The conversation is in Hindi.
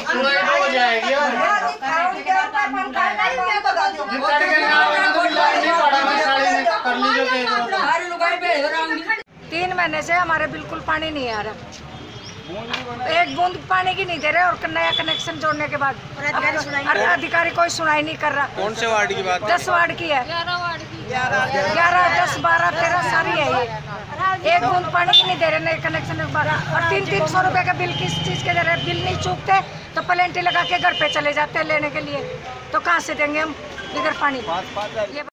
तीन महीने से हमारे बिल्कुल पानी नहीं आ रहा, एक बूंद पानी की नहीं दे रहे। और नया कनेक्शन जोड़ने के बाद अधिकारी कोई सुनाई नहीं कर रहा। कौन से वार्ड की बात? 10 वार्ड की है, 11, 10, 12, 13 सारी है ये। एक बूंद पानी की नहीं दे रहे नए कनेक्शन के बाद। और 300 रुपए का बिल किस चीज़ के दे रहे? बिल नहीं चूकते तो प्लेंटी लगा के घर पे चले जाते हैं लेने के लिए, तो कहाँ से देंगे हम इधर पानी?